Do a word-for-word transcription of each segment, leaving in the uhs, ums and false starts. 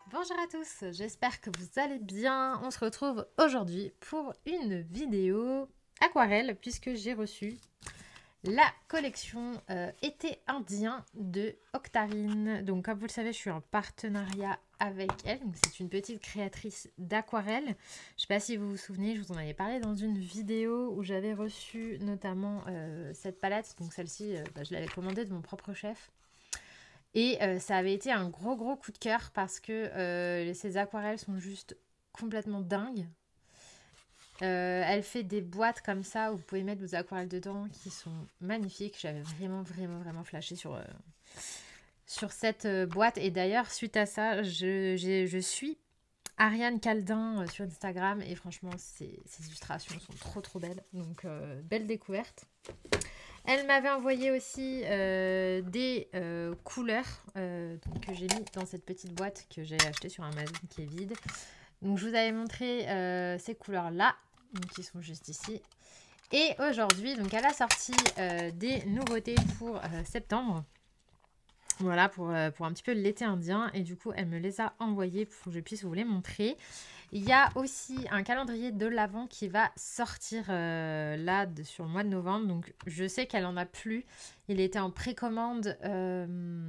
Bonjour à tous, j'espère que vous allez bien. On se retrouve aujourd'hui pour une vidéo aquarelle puisque j'ai reçu la collection euh, été indien de Octarine. Donc comme vous le savez, je suis en partenariat avec elle. C'est une petite créatrice d'aquarelle. Je ne sais pas si vous vous souvenez, je vous en avais parlé dans une vidéo où j'avais reçu notamment euh, cette palette. Donc celle-ci, euh, bah, je l'avais commandée de mon propre chef. Et euh, ça avait été un gros gros coup de cœur parce que euh, ces aquarelles sont juste complètement dingues. Euh, elle fait des boîtes comme ça où vous pouvez mettre vos aquarelles dedans qui sont magnifiques. J'avais vraiment vraiment vraiment flashé sur, euh, sur cette euh, boîte. Et d'ailleurs suite à ça, je, je suis Ariane Caldin euh, sur Instagram et franchement ses, ses illustrations sont trop trop belles. Donc euh, belle découverte. Elle m'avait envoyé aussi euh, des euh, couleurs euh, donc, que j'ai mis dans cette petite boîte que j'ai achetée sur Amazon qui est vide. Donc je vous avais montré euh, ces couleurs-là, qui sont juste ici. Et aujourd'hui, donc elle a sorti euh, des nouveautés pour euh, septembre. Voilà, pour, euh, pour un petit peu l'été indien. Et du coup, elle me les a envoyées pour que je puisse vous les montrer. Il y a aussi un calendrier de l'Avent qui va sortir euh, là de, sur le mois de novembre. Donc je sais qu'elle en a plus. Il était en précommande euh,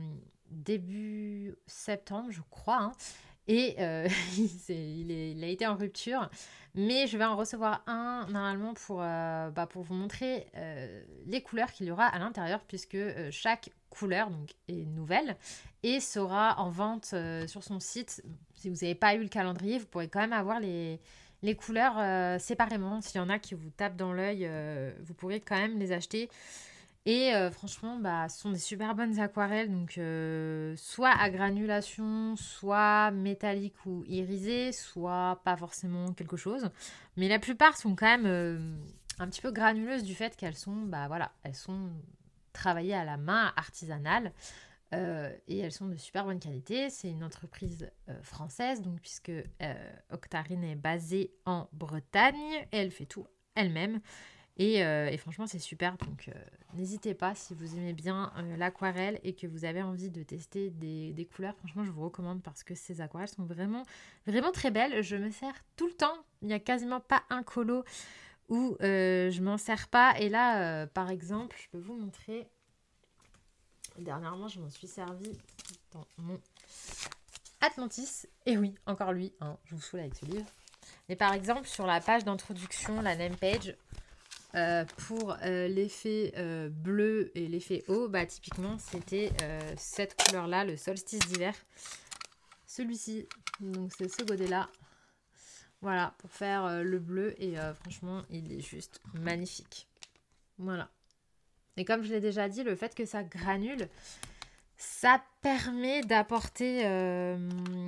début septembre, je crois. Hein. Et euh, il, est, il a été en rupture. Mais je vais en recevoir un normalement pour, euh, bah, pour vous montrer euh, les couleurs qu'il y aura à l'intérieur. Puisque euh, chaque couleur donc, est nouvelle et sera en vente euh, sur son site. Si vous n'avez pas eu le calendrier, vous pourrez quand même avoir les, les couleurs euh, séparément. S'il y en a qui vous tapent dans l'œil, euh, vous pourrez quand même les acheter. Et euh, franchement, bah, ce sont des super bonnes aquarelles. Donc, euh, soit à granulation, soit métallique ou irisé, soit pas forcément quelque chose. Mais la plupart sont quand même euh, un petit peu granuleuses du fait qu'elles sont, bah voilà, elles sont travaillées à la main, artisanale. Euh, et elles sont de super bonne qualité. C'est une entreprise euh, française, donc puisque euh, Octarine est basée en Bretagne, et elle fait tout elle-même. Et, euh, et franchement, c'est super. Donc, euh, n'hésitez pas si vous aimez bien euh, l'aquarelle et que vous avez envie de tester des, des couleurs. Franchement, je vous recommande parce que ces aquarelles sont vraiment, vraiment très belles. Je me sers tout le temps. Il n'y a quasiment pas un colo où euh, je m'en sers pas. Et là, euh, par exemple, je peux vous montrer. Dernièrement, je m'en suis servi dans mon Atlantis. Et oui, encore lui, hein, je vous saoule avec ce livre. Mais par exemple, sur la page d'introduction, la name page, euh, pour euh, l'effet euh, bleu et l'effet eau, bah, typiquement, c'était euh, cette couleur-là, le solstice d'hiver. Celui-ci, donc c'est ce godet-là. Voilà, pour faire euh, le bleu. Et euh, franchement, il est juste magnifique. Voilà. Et comme je l'ai déjà dit, le fait que ça granule, ça permet d'apporter, euh,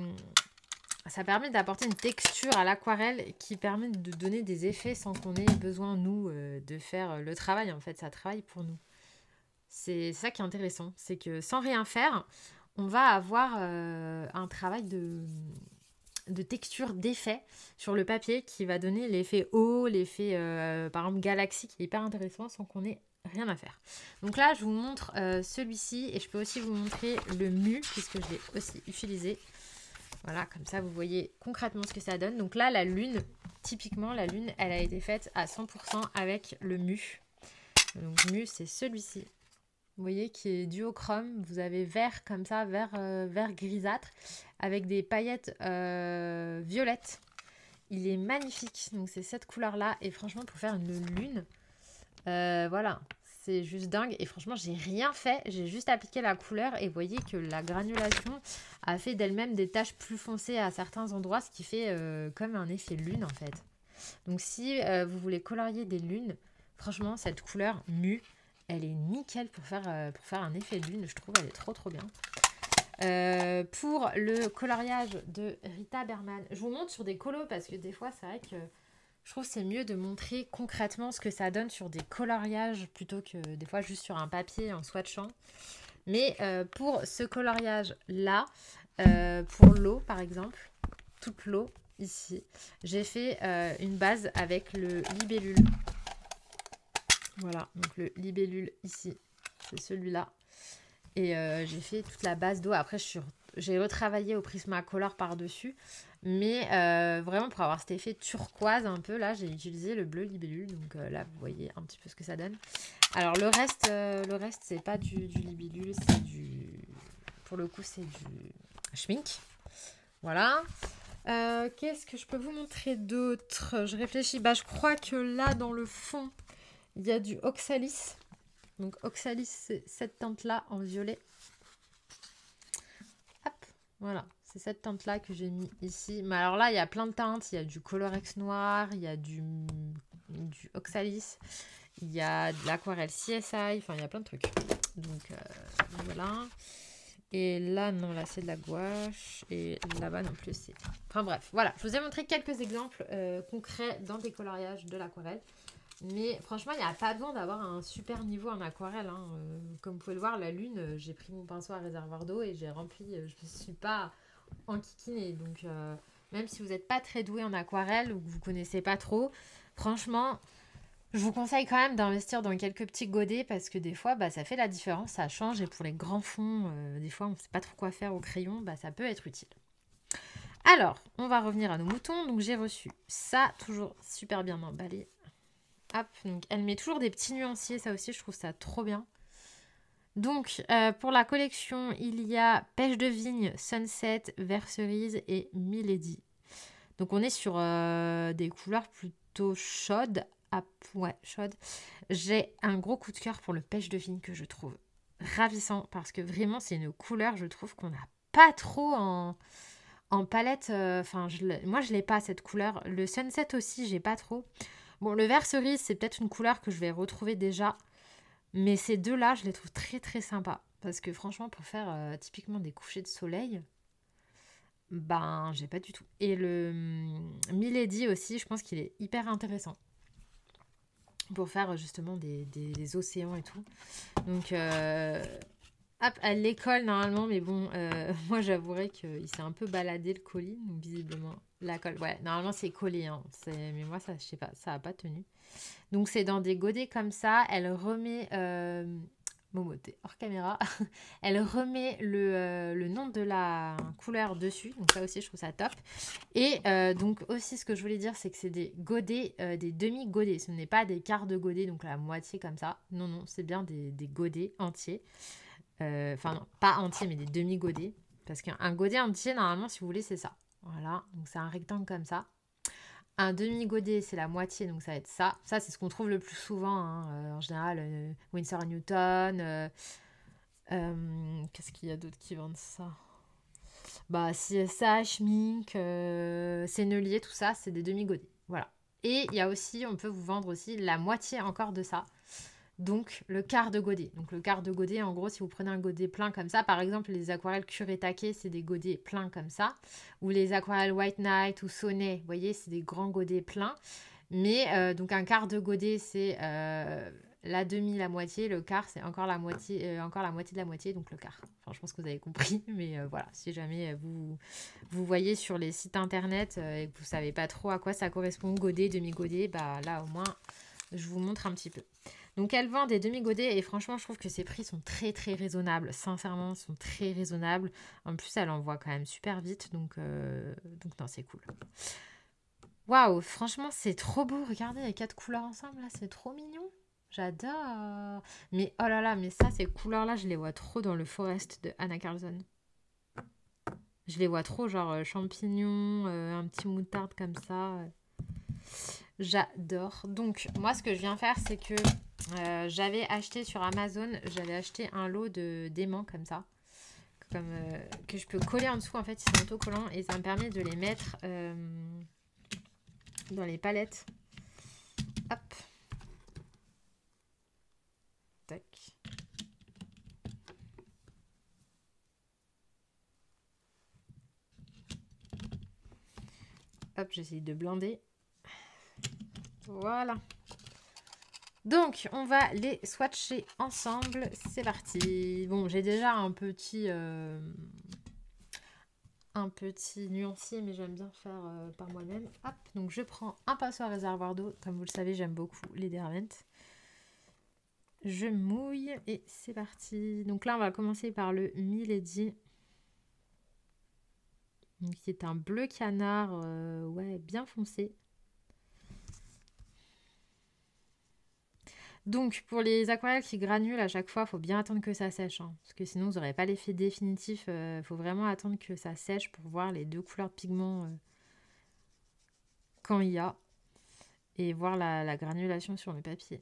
ça permet d'apporter une texture à l'aquarelle qui permet de donner des effets sans qu'on ait besoin, nous, euh, de faire le travail. En fait, ça travaille pour nous. C'est ça qui est intéressant. C'est que sans rien faire, on va avoir euh, un travail de, de texture, d'effet sur le papier qui va donner l'effet eau, l'effet, euh, par exemple, galaxie, qui est hyper intéressant sans qu'on ait rien à faire. Donc là, je vous montre euh, celui-ci et je peux aussi vous montrer le mu puisque je l'ai aussi utilisé. Voilà, comme ça, vous voyez concrètement ce que ça donne. Donc là, la lune, typiquement, la lune, elle a été faite à cent pour cent avec le mu. Donc mu, c'est celui-ci. Vous voyez, qui est duochrome. Vous avez vert comme ça, vert, euh, vert grisâtre avec des paillettes euh, violettes. Il est magnifique. Donc c'est cette couleur-là. Et franchement, pour faire une lune, Euh, voilà, c'est juste dingue. Et franchement, j'ai rien fait. J'ai juste appliqué la couleur. Et vous voyez que la granulation a fait d'elle-même des taches plus foncées à certains endroits. Ce qui fait euh, comme un effet lune, en fait. Donc, si euh, vous voulez colorier des lunes, franchement, cette couleur mu, elle est nickel pour faire, euh, pour faire un effet lune. Je trouve elle est trop, trop bien. Euh, pour le coloriage de Rita Berman, je vous montre sur des colos parce que des fois, c'est vrai que je trouve que c'est mieux de montrer concrètement ce que ça donne sur des coloriages plutôt que des fois juste sur un papier en swatchant. Mais euh, pour ce coloriage-là, euh, pour l'eau par exemple, toute l'eau ici, j'ai fait euh, une base avec le libellule. Voilà, donc le libellule ici, c'est celui-là. Et euh, j'ai fait toute la base d'eau. Après, je suis j'ai retravaillé au Prismacolor par-dessus. Mais euh, vraiment, pour avoir cet effet turquoise un peu, là, j'ai utilisé le bleu libellule. Donc euh, là, vous voyez un petit peu ce que ça donne. Alors, le reste, euh, le reste c'est pas du, du libellule, c'est du... Pour le coup, c'est du schmink. Voilà. Euh, Qu'est-ce que je peux vous montrer d'autre? Je réfléchis. Bah, je crois que là, dans le fond, il y a du Oxalis. Donc, Oxalis, c'est cette teinte-là en violet. Hop, voilà. C'est cette teinte-là que j'ai mis ici. Mais alors là, il y a plein de teintes. Il y a du Colorex noir, il y a du, du Oxalis, il y a de l'aquarelle C S I. Enfin, il y a plein de trucs. Donc, euh, voilà. Et là, non, là, c'est de la gouache. Et là-bas, non plus, c'est... Enfin, bref, voilà. Je vous ai montré quelques exemples euh, concrets dans des coloriages de l'aquarelle. Mais franchement, il n'y a pas besoin d'avoir un super niveau en aquarelle. Hein. Euh, comme vous pouvez le voir, la lune, euh, j'ai pris mon pinceau à réservoir d'eau et j'ai rempli. Euh, je ne suis pas enquiquinée. Donc, euh, même si vous n'êtes pas très doué en aquarelle ou que vous ne connaissez pas trop, franchement... Je vous conseille quand même d'investir dans quelques petits godets parce que des fois, bah, ça fait la différence, ça change. Et pour les grands fonds, euh, des fois, on ne sait pas trop quoi faire au crayon, bah, ça peut être utile. Alors, on va revenir à nos moutons. Donc, j'ai reçu ça, toujours super bien emballé. Hop, donc elle met toujours des petits nuanciers, ça aussi, je trouve ça trop bien. Donc, euh, pour la collection, il y a Pêche de vigne, Sunset, Vert cerise et Milady. Donc, on est sur euh, des couleurs plutôt chaudes. Ah, ouais, chaude. J'ai un gros coup de cœur pour le pêche de vigne que je trouve ravissant parce que vraiment c'est une couleur, je trouve qu'on n'a pas trop en, en palette. Enfin, euh, moi je l'ai pas cette couleur. Le sunset aussi, j'ai pas trop. Bon, le vert cerise, c'est peut-être une couleur que je vais retrouver déjà, mais ces deux-là, je les trouve très très sympas parce que franchement, pour faire euh, typiquement des couchers de soleil, ben j'ai pas du tout. Et le hum, Milady aussi, je pense qu'il est hyper intéressant pour faire justement des, des, des océans et tout. Donc, euh, hop, à l'école normalement, mais bon, euh, moi j'avouerais qu'il s'est un peu baladé le colis, donc visiblement la colle. Ouais, normalement c'est collé, hein, mais moi ça, je sais pas, ça a pas tenu. Donc c'est dans des godets comme ça, elle remet... Euh, Momo, t'es hors caméra. Elle remet le, euh, le nom de la couleur dessus. Donc ça aussi, je trouve ça top. Et euh, donc aussi, ce que je voulais dire, c'est que c'est des godets, euh, des demi-godets. Ce n'est pas des quarts de godets, donc la moitié comme ça. Non, non, c'est bien des, des godets entiers. Euh, Enfin, non, pas entiers, mais des demi-godets. Parce qu'un godet entier, normalement, si vous voulez, c'est ça. Voilà, donc c'est un rectangle comme ça. Un demi-godet, c'est la moitié, donc ça va être ça. Ça, c'est ce qu'on trouve le plus souvent, hein. Euh, en général, euh, Winsor Newton. Euh, euh, Qu'est-ce qu'il y a d'autre qui vendent ça? Bah, C S A, Schmink, euh, Sennelier, tout ça, c'est des demi-godets. Voilà. Et il y a aussi, on peut vous vendre aussi la moitié encore de ça. Donc, le quart de godet. Donc, le quart de godet, en gros, si vous prenez un godet plein comme ça, par exemple, les aquarelles Kuretake, c'est des godets pleins comme ça. Ou les aquarelles White Knight ou Sonnet, vous voyez, c'est des grands godets pleins. Mais, euh, donc, un quart de godet, c'est euh, la demi, la moitié. Le quart, c'est encore la moitié, euh, encore la moitié de la moitié, donc le quart. Enfin, je pense que vous avez compris. Mais euh, voilà, si jamais vous, vous voyez sur les sites internet euh, et que vous ne savez pas trop à quoi ça correspond, godet, demi-godet, bah là, au moins, je vous montre un petit peu. Donc elle vend des demi-godets et franchement je trouve que ses prix sont très très raisonnables. Sincèrement, ils sont très raisonnables. En plus elle envoie quand même super vite, donc, euh... donc non, c'est cool. Waouh, franchement c'est trop beau. Regardez les quatre couleurs ensemble là, c'est trop mignon. J'adore. Mais oh là là, mais ça, ces couleurs là, je les vois trop dans le Forest de Anna Carlson. Je les vois trop genre euh, champignons, euh, un petit moutarde comme ça. J'adore. Donc moi ce que je viens faire c'est que euh, j'avais acheté sur Amazon, j'avais acheté un lot de d'aimants comme ça, comme, euh, que je peux coller en dessous, en fait ils sont autocollants et ça me permet de les mettre euh, dans les palettes. Hop. Tac. Hop, j'essaye de blinder. Voilà. Donc, on va les swatcher ensemble. C'est parti. Bon, j'ai déjà un petit, euh, un petit nuancier, mais j'aime bien faire euh, par moi-même. Hop, donc je prends un pinceau à réservoir d'eau. Comme vous le savez, j'aime beaucoup les Derwent. Je mouille et c'est parti. Donc là, on va commencer par le Milady. Donc, qui est un bleu canard, euh, ouais, bien foncé. Donc, pour les aquarelles qui granulent à chaque fois, il faut bien attendre que ça sèche. Hein, parce que sinon, vous n'aurez pas l'effet définitif. Il euh, faut vraiment attendre que ça sèche pour voir les deux couleurs de pigments euh, quand il y a. Et voir la, la granulation sur le papier.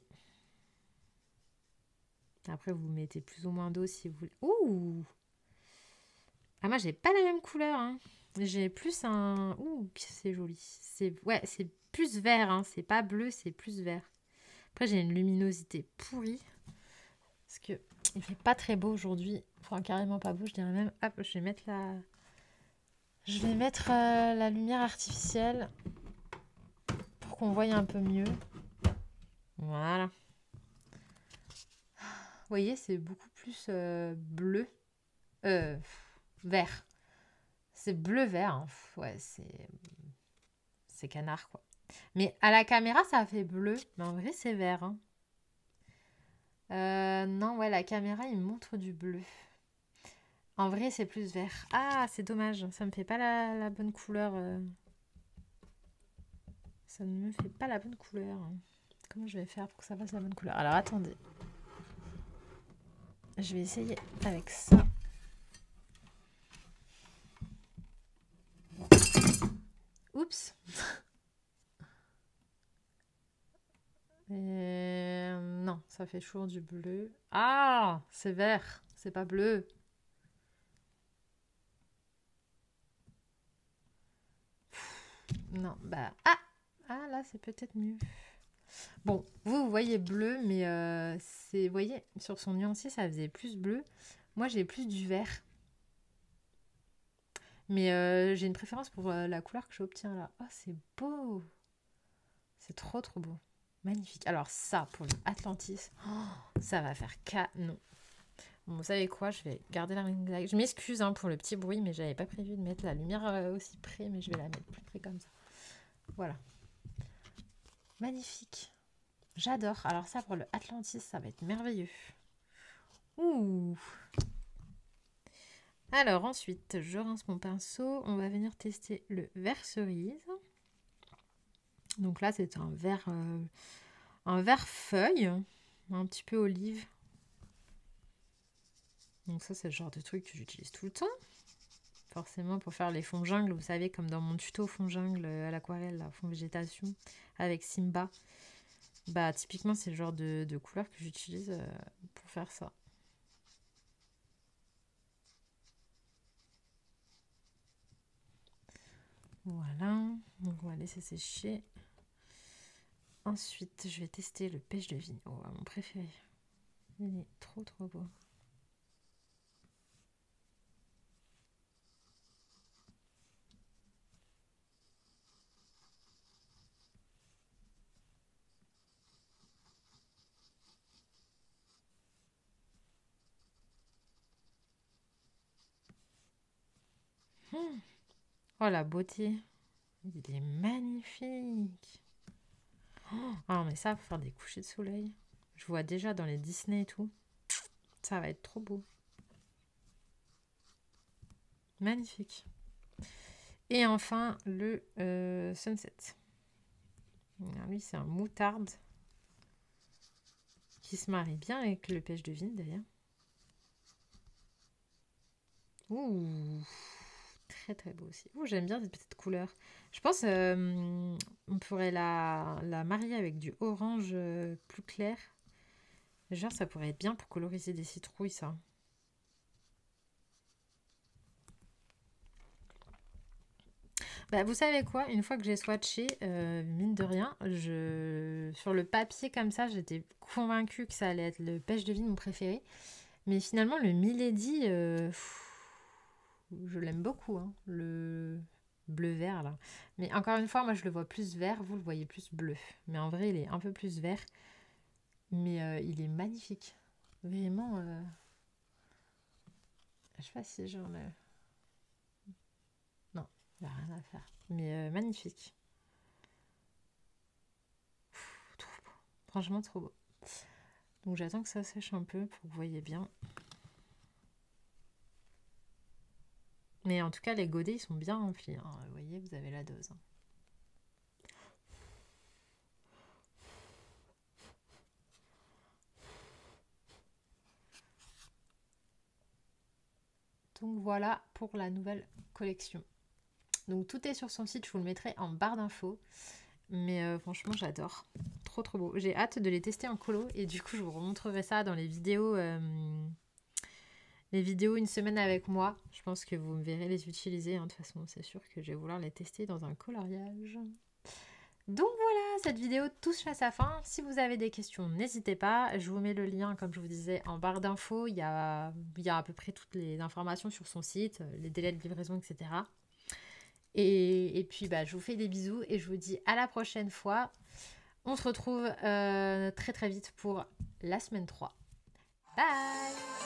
Après, vous mettez plus ou moins d'eau si vous voulez. Ouh! Ah, moi, j'ai pas la même couleur. Hein. J'ai plus un... Ouh, c'est joli. C'est... Ouais, c'est plus vert. Hein. C'est pas bleu, c'est plus vert. Après, j'ai une luminosité pourrie. Parce que il fait pas très beau aujourd'hui. Enfin, carrément pas beau, je dirais même. Hop, je vais mettre la... Je vais mettre euh, la lumière artificielle pour qu'on voie un peu mieux. Voilà. Vous voyez, c'est beaucoup plus euh, bleu. Euh, vert. C'est bleu-vert. Hein. Ouais, c'est... C'est canard, quoi. Mais à la caméra, ça fait bleu. Mais en vrai, c'est vert. Hein. Euh, non, ouais, la caméra, il me montre du bleu. En vrai, c'est plus vert. Ah, c'est dommage. Ça me fait pas la, la bonne couleur. Euh... Ça ne me fait pas la bonne couleur. Comment je vais faire pour que ça fasse la bonne couleur? Alors, attendez. Je vais essayer avec ça. Oups. Et... Non, ça fait toujours du bleu. Ah, c'est vert. C'est pas bleu. Non, bah... Ah, ah là, c'est peut-être mieux. Bon, vous, vous voyez bleu, mais euh, c'est... Vous voyez, sur son nuancier, ça faisait plus bleu. Moi, j'ai plus du vert. Mais euh, j'ai une préférence pour euh, la couleur que j'obtiens là. Oh, c'est beau. C'est trop, trop beau. Magnifique. Alors ça, pour l'Atlantis, oh, ça va faire canon. Bon, vous savez quoi? Je vais garder la ring light. Je m'excuse hein, pour le petit bruit, mais j'avais pas prévu de mettre la lumière euh, aussi près, mais je vais la mettre plus près comme ça. Voilà. Magnifique. J'adore. Alors ça, pour le Atlantis, ça va être merveilleux. Ouh. Alors ensuite, je rince mon pinceau. On va venir tester le vert cerise. Donc là, c'est un vert, euh, un vert feuille, un petit peu olive. Donc ça, c'est le genre de truc que j'utilise tout le temps. Forcément, pour faire les fonds jungle, vous savez, comme dans mon tuto fond jungle à l'aquarelle, fond végétation, avec Simba. Bah, typiquement, c'est le genre de, de couleur que j'utilise euh, pour faire ça. Voilà, donc on va laisser sécher. Ensuite, je vais tester le pêche de vigne. Oh, mon préféré. Il est trop trop beau. Hum. Oh, la beauté. Il est magnifique. Oh, ah, mais ça, faut faire des couchers de soleil. Je vois déjà dans les Disney et tout. Ça va être trop beau. Magnifique. Et enfin, le euh, Sunset. Alors, lui, c'est un moutarde qui se marie bien avec le pêche de vigne, d'ailleurs. Ouh, très très beau aussi. Ouh, j'aime bien cette petite couleur. Je pense euh, on pourrait la, la marier avec du orange euh, plus clair. Genre, ça pourrait être bien pour coloriser des citrouilles, ça. Bah, vous savez quoi? Une fois que j'ai swatché, euh, mine de rien, je... sur le papier comme ça, j'étais convaincue que ça allait être le pêche de vigne mon préféré. Mais finalement, le Milady, euh, je l'aime beaucoup, hein, le bleu-vert là. Mais encore une fois, moi je le vois plus vert, vous le voyez plus bleu. Mais en vrai, il est un peu plus vert. Mais euh, il est magnifique. Vraiment. Euh... Je sais pas si j'en ai. Non, il n'y a rien à faire. Mais euh, magnifique. Pff, trop beau. Franchement, trop beau. Donc j'attends que ça sèche un peu pour que vous voyez bien. Mais en tout cas, les godets, ils sont bien remplis. Hein. Vous voyez, vous avez la dose. Hein. Donc voilà pour la nouvelle collection. Donc tout est sur son site, je vous le mettrai en barre d'infos. Mais euh, franchement, j'adore. Trop trop beau. J'ai hâte de les tester en colo et du coup, je vous remontrerai ça dans les vidéos, euh, les vidéos une semaine avec moi. Je pense que vous me verrez les utiliser. Hein. De toute façon, c'est sûr que je vais vouloir les tester dans un coloriage. Donc voilà, cette vidéo touche à sa fin. Si vous avez des questions, n'hésitez pas. Je vous mets le lien, comme je vous disais, en barre d'infos. Il y a, il y a à peu près toutes les informations sur son site, les délais de livraison, et cetera. Et, et puis, bah, je vous fais des bisous et je vous dis à la prochaine fois. On se retrouve euh, très très vite pour la semaine trois. Bye!